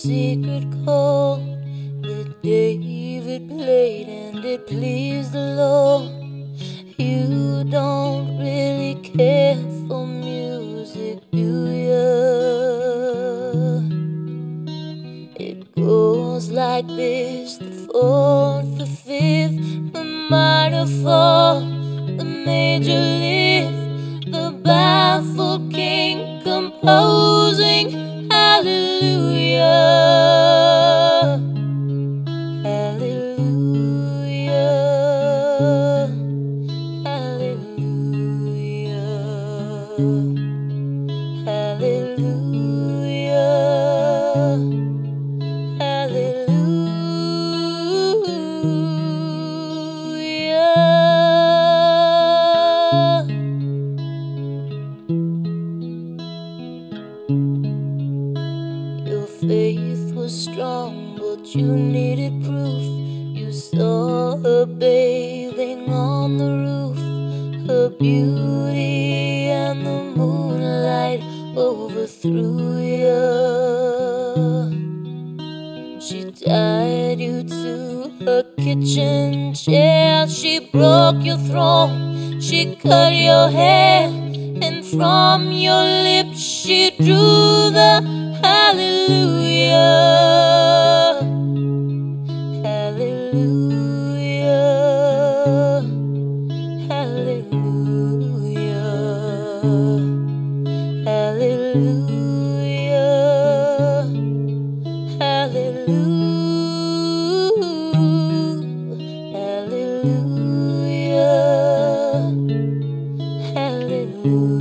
secret chord that David played and it pleased the Lord. You don't really care for music, do ya? It goes like this: the fourth, the fifth, the minor fall, the major lift, the baffled king composing hallelujah, hallelujah, hallelujah, hallelujah, hallelujah. Your faith was strong, but you needed proof. You saw her bathing on the roof, her beauty and the moonlight overthrew you. She tied you to her kitchen chair, she broke your throne, she cut your hair, and from your lips she drew the hallelujah, hallelujah, hallelujah, hallelujah, hallelujah, hallelujah, hallelujah.